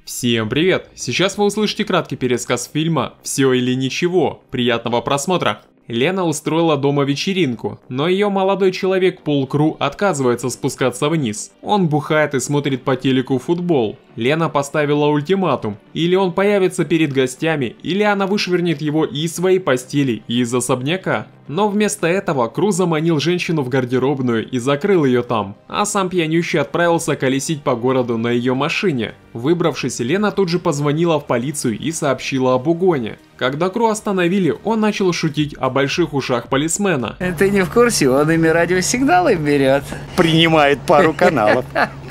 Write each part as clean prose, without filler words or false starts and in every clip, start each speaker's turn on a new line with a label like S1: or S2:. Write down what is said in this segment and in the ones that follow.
S1: Всем привет! Сейчас вы услышите краткий пересказ фильма «Все или ничего». Приятного просмотра! Лена устроила дома вечеринку, но ее молодой человек Пол Кру отказывается спускаться вниз. Он бухает и смотрит по телеку футбол. Лена поставила ультиматум: или он появится перед гостями, или она вышвырнет его и из своей постели, и из особняка. Но вместо этого Кру заманил женщину в гардеробную и закрыл ее там, а сам пьянющий отправился колесить по городу на ее машине. Выбравшись, Лена тут же позвонила в полицию и сообщила об угоне. Когда Кру остановили, он начал шутить о больших ушах полисмена.
S2: Ты не в курсе, он ими радиосигналы берет.
S3: Принимает пару каналов.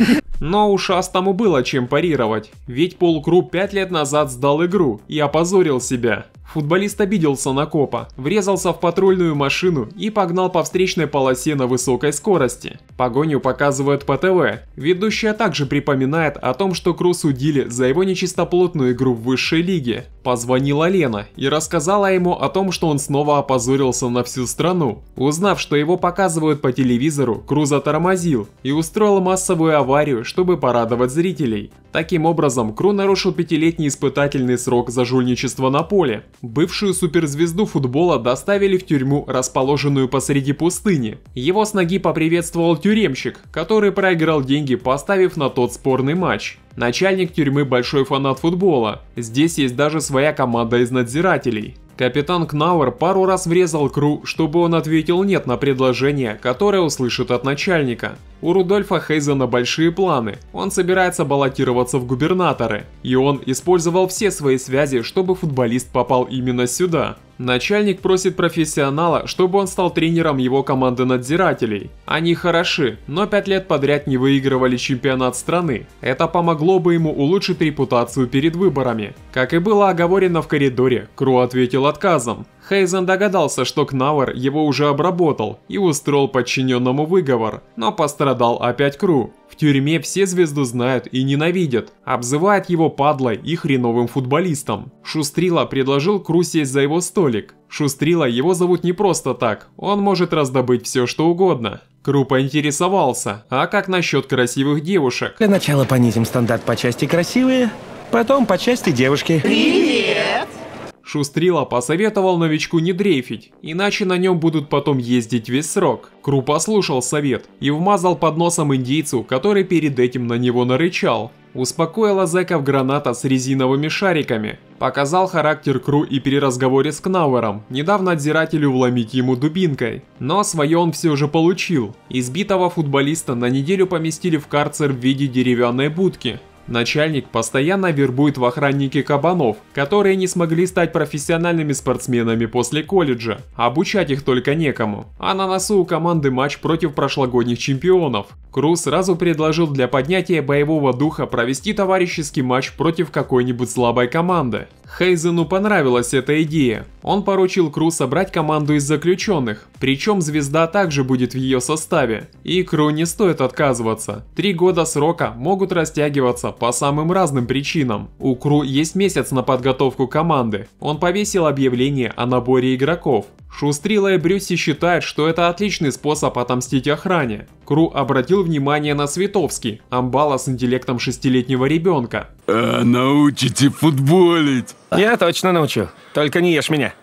S1: Но ушастому было чем парировать, ведь Пол Кру 5 лет назад сдал игру и опозорил себя. Футболист обиделся на копа, врезался в патрульную машину и погнал по встречной полосе на высокой скорости. Погоню показывают по ТВ. Ведущая также припоминает о том, что Кру судили за его нечистоплотную игру в высшей лиге. Позвонила Лена и рассказала ему о том, что он снова опозорился на всю страну. Узнав, что его показывают по телевизору, Кру затормозил и устроил массовую аварию, чтобы порадовать зрителей. Таким образом, Кру нарушил 5-летний испытательный срок за жульничество на поле. Бывшую суперзвезду футбола доставили в тюрьму, расположенную посреди пустыни. Его с ноги поприветствовал тюремщик, который проиграл деньги, поставив на тот спорный матч. Начальник тюрьмы большой фанат футбола. Здесь есть даже своя команда из надзирателей. Капитан Кнауэр пару раз врезал Кру, чтобы он ответил «нет» на предложение, которое услышит от начальника. У Рудольфа Хейзена большие планы. Он собирается баллотироваться в губернаторы. И он использовал все свои связи, чтобы футболист попал именно сюда. Начальник просит профессионала, чтобы он стал тренером его команды надзирателей. Они хороши, но 5 лет подряд не выигрывали чемпионат страны. Это помогло бы ему улучшить репутацию перед выборами. Как и было оговорено в коридоре, Кру ответил отказом. Хейзен догадался, что Кнауэр его уже обработал и устроил подчиненному выговор, но пострадал опять Кру. В тюрьме все звезду знают и ненавидят, обзывают его падлой и хреновым футболистом. Шустрила предложил Кру сесть за его столик. Шустрила его зовут не просто так, он может раздобыть все что угодно. Кру поинтересовался, а как насчет красивых девушек?
S3: Для начала понизим стандарт по части красивые, потом по части девушки.
S2: Привет!
S1: Шустрила посоветовал новичку не дрейфить, иначе на нем будут потом ездить весь срок. Кру послушал совет и вмазал под носом индейцу, который перед этим на него нарычал. Успокоила зэков граната с резиновыми шариками. Показал характер Кру и при разговоре с Кнауэром, не дав надзирателю вломить ему дубинкой. Но свое он все же получил. Избитого футболиста на неделю поместили в карцер в виде деревянной будки. Начальник постоянно вербует в охранники кабанов, которые не смогли стать профессиональными спортсменами после колледжа. Обучать их только некому. А на носу у команды матч против прошлогодних чемпионов. Кру сразу предложил для поднятия боевого духа провести товарищеский матч против какой-нибудь слабой команды. Хейзену понравилась эта идея. Он поручил Кру собрать команду из заключенных, причем звезда также будет в ее составе. И Кру не стоит отказываться. 3 года срока могут растягиваться по самым разным причинам. У Кру есть месяц на подготовку команды. Он повесил объявление о наборе игроков. Шустрила и Брюсси считают, что это отличный способ отомстить охране. Кру обратил внимание на Световский, амбала с интеллектом 6-летнего ребенка.
S4: Научите футболить.
S3: Я точно научу, только не ешь меня.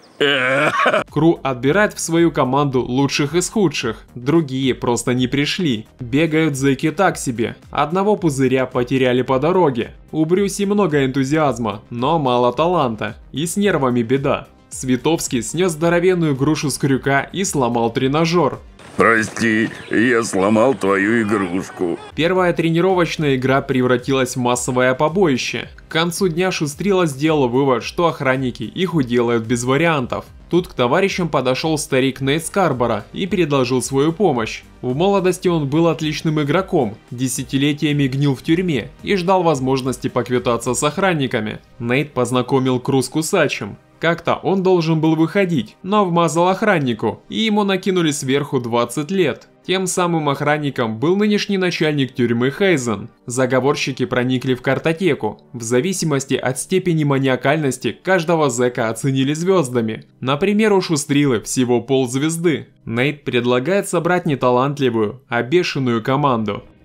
S1: Кру отбирает в свою команду лучших из худших, другие просто не пришли. Бегают зэки так себе, одного пузыря потеряли по дороге. У Брюсси много энтузиазма, но мало таланта, и с нервами беда. Световский снес здоровенную грушу с крюка и сломал тренажер.
S4: Прости, я сломал твою игрушку.
S1: Первая тренировочная игра превратилась в массовое побоище. К концу дня Шустрила сделал вывод, что охранники их уделают без вариантов. Тут к товарищам подошел старик Нейт Скарборо и предложил свою помощь. В молодости он был отличным игроком, десятилетиями гнил в тюрьме и ждал возможности поквитаться с охранниками. Нейт познакомил Кру с Кусачем. Как-то он должен был выходить, но вмазал охраннику, и ему накинули сверху 20 лет. Тем самым охранником был нынешний начальник тюрьмы Хейзен. Заговорщики проникли в картотеку. В зависимости от степени маниакальности каждого зэка оценили звездами. Например, у Шустрилы всего ползвезды. Нейт предлагает собрать не талантливую, а бешеную команду.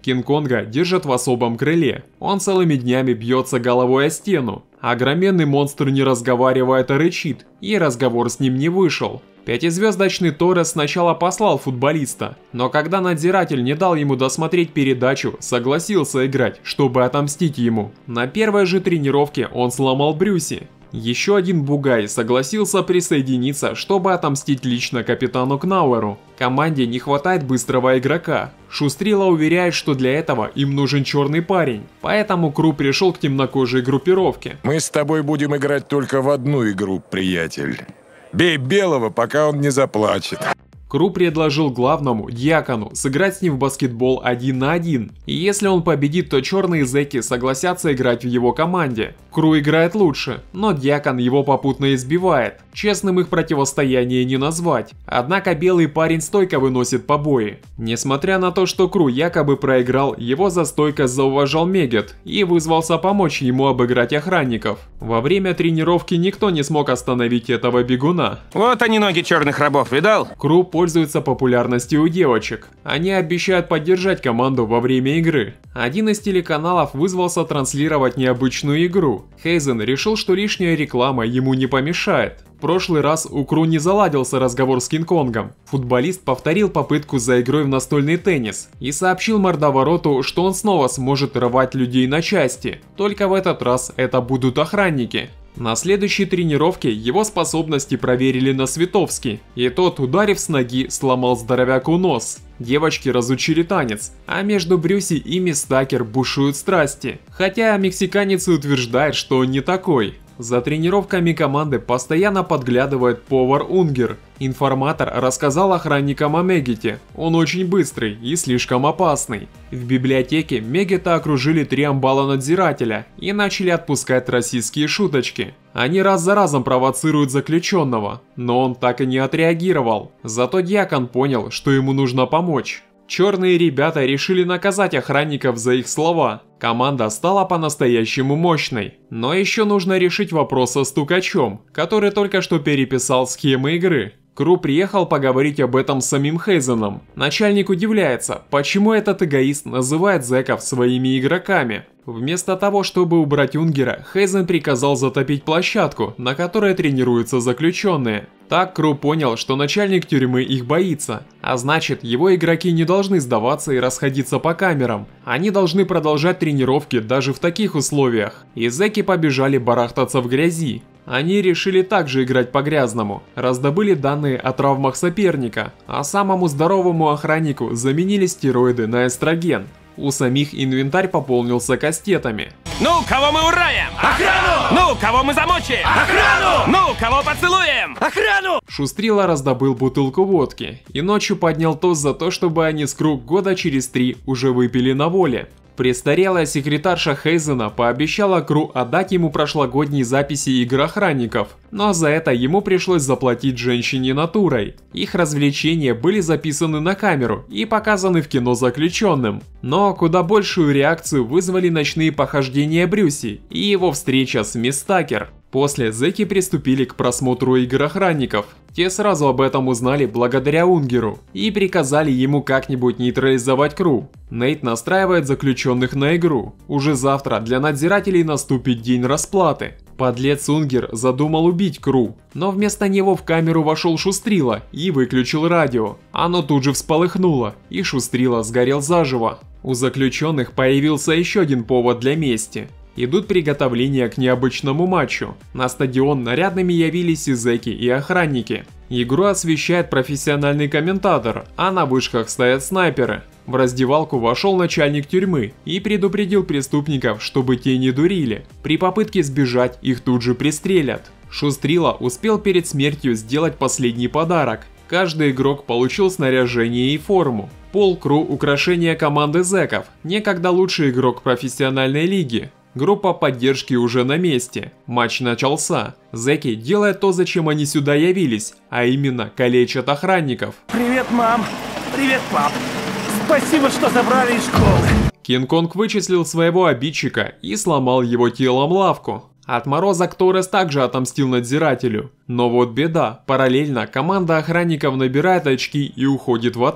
S1: Кинг-Конга держат в особом крыле. Он целыми днями бьется головой о стену. Огроменный монстр не разговаривает, а рычит, и разговор с ним не вышел. Пятизвездочный Торрес сначала послал футболиста, но когда надзиратель не дал ему досмотреть передачу, согласился играть, чтобы отомстить ему. На первой же тренировке он сломал Брюси. Еще один бугай согласился присоединиться, чтобы отомстить лично капитану Кнауэру. Команде не хватает быстрого игрока. Шустрила уверяет, что для этого им нужен черный парень, поэтому Кру пришел к темнокожей группировке.
S5: Мы с тобой будем играть только в одну игру, приятель. Бей белого, пока он не заплачет.
S1: Кру предложил главному, Дьякону, сыграть с ним в баскетбол 1 на 1. И если он победит, то черные зэки согласятся играть в его команде. Кру играет лучше, но Дьякон его попутно избивает. Честным их противостояние не назвать. Однако белый парень стойко выносит побои. Несмотря на то, что Кру якобы проиграл, его за стойкость зауважал Мегет и вызвался помочь ему обыграть охранников. Во время тренировки никто не смог остановить этого бегуна.
S3: Вот они, ноги черных рабов, видал?
S1: Кру пользуется популярностью у девочек. Они обещают поддержать команду во время игры. Один из телеканалов вызвался транслировать необычную игру. Хейзен решил, что лишняя реклама ему не помешает. В прошлый раз у Кру не заладился разговор с Кинг-Конгом. Футболист повторил попытку за игрой в настольный теннис и сообщил мордовороту, что он снова сможет рвать людей на части. Только в этот раз это будут охранники. На следующей тренировке его способности проверили на Световски, и тот, ударив с ноги, сломал здоровяку нос. Девочки разучили танец, а между Брюси и Мисс Такер бушуют страсти, хотя мексиканец утверждает, что он не такой. За тренировками команды постоянно подглядывает повар Унгер. Информатор рассказал охранникам о Мегете. Он очень быстрый и слишком опасный. В библиотеке Мегета окружили 3 амбала-надзирателя и начали отпускать российские шуточки. Они раз за разом провоцируют заключенного, но он так и не отреагировал. Зато Дьякон понял, что ему нужно помочь. Черные ребята решили наказать охранников за их слова. Команда стала по-настоящему мощной. Но еще нужно решить вопрос со стукачом, который только что переписал схемы игры. Кру приехал поговорить об этом с самим Хейзеном. Начальник удивляется, почему этот эгоист называет зэков своими игроками. Вместо того, чтобы убрать Унгера, Хейзен приказал затопить площадку, на которой тренируются заключенные. Так Кру понял, что начальник тюрьмы их боится, а значит, его игроки не должны сдаваться и расходиться по камерам. Они должны продолжать тренировки даже в таких условиях. И зэки побежали барахтаться в грязи. Они решили также играть по-грязному, раздобыли данные о травмах соперника, а самому здоровому охраннику заменили стероиды на эстроген. У самих инвентарь пополнился кастетами.
S3: Ну, кого мы ураем? Охрану! Ну, кого мы замочим? Охрану! Ну, кого поцелуем? Охрану!
S1: Шустрила раздобыл бутылку водки и ночью поднял тост за то, чтобы они с Кру года через 3 уже выпили на воле. Престарелая секретарша Хейзена пообещала Кру отдать ему прошлогодние записи игр охранников, но за это ему пришлось заплатить женщине натурой. Их развлечения были записаны на камеру и показаны в кино заключенным. Но куда большую реакцию вызвали ночные похождения Брюси и его встреча с Мисс Такер. После зэки приступили к просмотру игр охранников. Те сразу об этом узнали благодаря Унгеру и приказали ему как-нибудь нейтрализовать Кру. Нейт настраивает заключенных на игру. Уже завтра для надзирателей наступит день расплаты. Подлец Унгер задумал убить Кру, но вместо него в камеру вошел Шустрила и выключил радио. Оно тут же всполыхнуло, и Шустрила сгорел заживо. У заключенных появился еще один повод для мести. Идут приготовления к необычному матчу. На стадион нарядными явились и зэки, и охранники. Игру освещает профессиональный комментатор, а на вышках стоят снайперы. В раздевалку вошел начальник тюрьмы и предупредил преступников, чтобы те не дурили. При попытке сбежать их тут же пристрелят. Шустрила успел перед смертью сделать последний подарок. Каждый игрок получил снаряжение и форму. Пол Кру – украшение команды зэков, некогда лучший игрок профессиональной лиги. Группа поддержки уже на месте. Матч начался. Зэки делают то, зачем они сюда явились, а именно калечат охранников.
S6: Привет, мам. Привет, пап. Спасибо, что забрали из школы.
S1: Кинг-Конг вычислил своего обидчика и сломал его телом лавку. Отморозок Торрес также отомстил надзирателю. Но вот беда, параллельно команда охранников набирает очки и уходит в отрыв.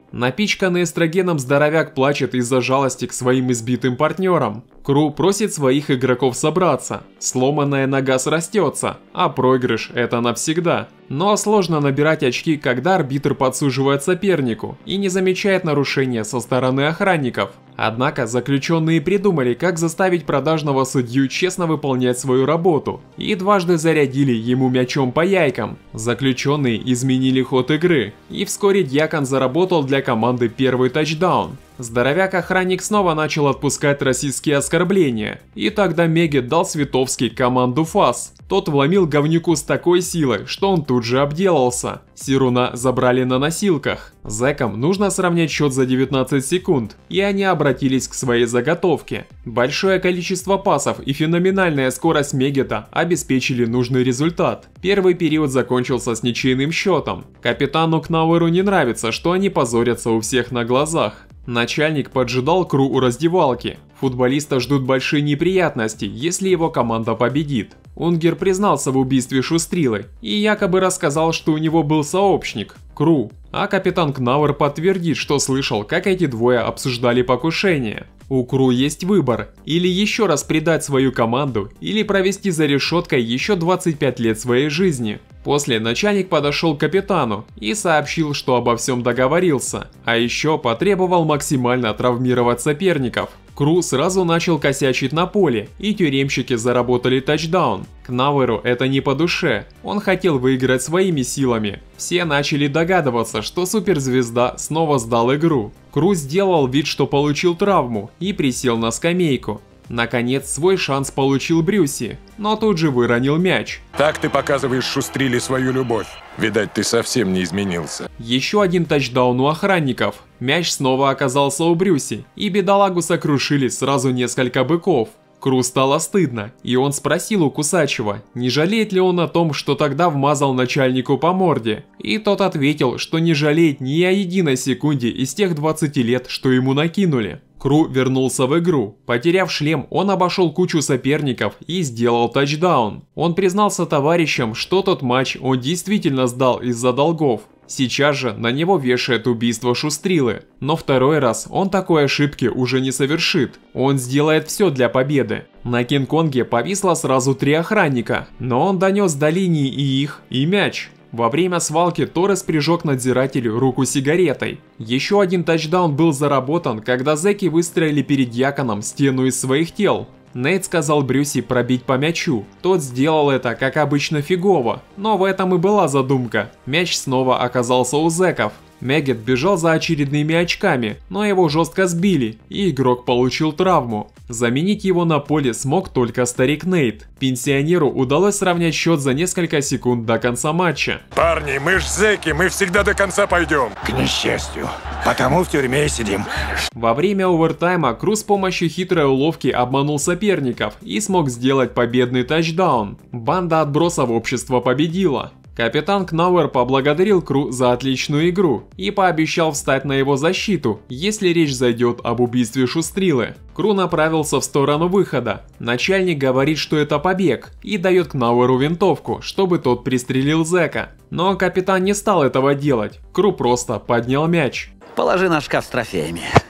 S1: Напичканный эстрогеном здоровяк плачет из-за жалости к своим избитым партнерам. Кру просит своих игроков собраться. Сломанная нога срастется, а проигрыш – это навсегда. Но сложно набирать очки, когда арбитр подсуживает сопернику и не замечает нарушения со стороны охранников. Однако заключенные придумали, как заставить продажного судью честно выполнять свою работу, и дважды зарядили ему мячом по яйкам. Заключенные изменили ход игры, и вскоре Дьякон заработал для команды первый тачдаун. Здоровяк-охранник снова начал отпускать российские оскорбления, и тогда Мегет дал Световский команду фас. Тот вломил говнюку с такой силой, что он тут же обделался. Сируна забрали на носилках. Зэкам нужно сравнять счет за 19 секунд, и они обратились к своей заготовке. Большое количество пасов и феноменальная скорость Мегета обеспечили нужный результат. Первый период закончился с ничейным счетом. Капитану Кнауэру не нравится, что они позорятся у всех на глазах. Начальник поджидал Кру у раздевалки. Футболиста ждут большие неприятности, если его команда победит. Унгер признался в убийстве Шустрилы и якобы рассказал, что у него был сообщник – Кру. А капитан Кнауэр подтвердит, что слышал, как эти двое обсуждали покушение. У Кру есть выбор – или еще раз предать свою команду, или провести за решеткой еще 25 лет своей жизни. После начальник подошел к капитану и сообщил, что обо всем договорился, а еще потребовал максимально травмировать соперников. Кру сразу начал косячить на поле, и тюремщики заработали тачдаун. Кнауэру это не по душе, он хотел выиграть своими силами. Все начали догадываться, что суперзвезда снова сдал игру. Кру сделал вид, что получил травму, и присел на скамейку. Наконец свой шанс получил Брюси, но тут же выронил мяч.
S5: Так ты показываешь Шустриле свою любовь. Видать, ты совсем не изменился.
S1: Еще один тачдаун у охранников. Мяч снова оказался у Брюси, и бедолагу сокрушили сразу несколько быков. Кру стало стыдно, и он спросил у Кусачева, не жалеет ли он о том, что тогда вмазал начальнику по морде. И тот ответил, что не жалеет ни о единой секунде из тех 20 лет, что ему накинули. Кру вернулся в игру. Потеряв шлем, он обошел кучу соперников и сделал тачдаун. Он признался товарищам, что тот матч он действительно сдал из-за долгов. Сейчас же на него вешает убийство Шустрилы. Но второй раз он такой ошибки уже не совершит. Он сделает все для победы. На Кинг-Конге повисло сразу 3 охранника, но он донес до линии и их, и мяч. Во время свалки Торрес прижег надзирателю руку сигаретой. Еще один тачдаун был заработан, когда зэки выстроили перед Дьяконом стену из своих тел. Нейт сказал Брюси пробить по мячу. Тот сделал это, как обычно, фигово, но в этом и была задумка. Мяч снова оказался у зэков. Мегет бежал за очередными очками, но его жестко сбили, и игрок получил травму. Заменить его на поле смог только старик Нейт. Пенсионеру удалось сравнять счет за несколько секунд до конца матча.
S5: Парни, мы ж зэки, мы всегда до конца пойдем.
S7: К несчастью, потому в тюрьме и сидим.
S1: Во время овертайма Кру с помощью хитрой уловки обманул соперников и смог сделать победный тачдаун. Банда отбросов общества победила. Капитан Кнауэр поблагодарил Кру за отличную игру и пообещал встать на его защиту, если речь зайдет об убийстве Шустрилы. Кру направился в сторону выхода. Начальник говорит, что это побег, и дает Кнауэру винтовку, чтобы тот пристрелил зэка. Но капитан не стал этого делать. Кру просто поднял мяч.
S2: Положи на шкаф с трофеями.